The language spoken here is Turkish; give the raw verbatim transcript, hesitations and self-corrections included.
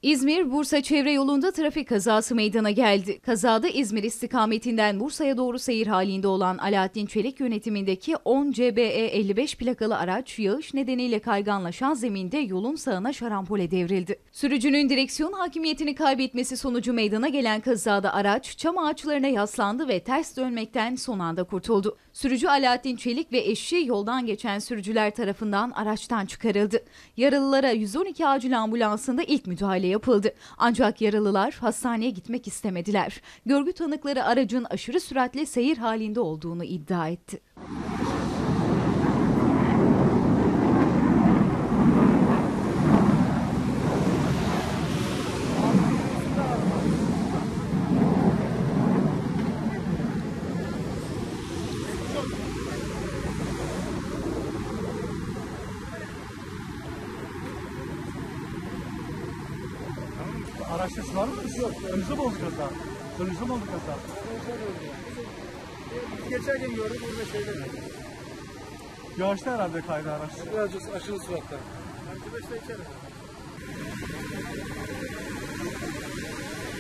İzmir-Bursa çevre yolunda trafik kazası meydana geldi. Kazada İzmir istikametinden Bursa'ya doğru seyir halinde olan Alaaddin Çelik yönetimindeki on C B E elli beş plakalı araç yağış nedeniyle kayganlaşan zeminde yolun sağına şarampole devrildi. Sürücünün direksiyon hakimiyetini kaybetmesi sonucu meydana gelen kazada araç çam ağaçlarına yaslandı ve ters dönmekten son anda kurtuldu. Sürücü Alaaddin Çelik ve eşi yoldan geçen sürücüler tarafından araçtan çıkarıldı. Yaralılara yüz on iki acil ambulansında ilk müdahale yapıldı. Ancak yaralılar hastaneye gitmek istemediler. Görgü tanıkları aracın aşırı süratle seyir halinde olduğunu iddia etti. Araçta var mı? Yok. Önünüzde mi oldu kaza? Önünüzde mi oldu kaza? Geçerken gördüm burada şeyler. Yağışta herhalde kaydı araç. Birazcık aşırı süratte. Ben beşte içerim.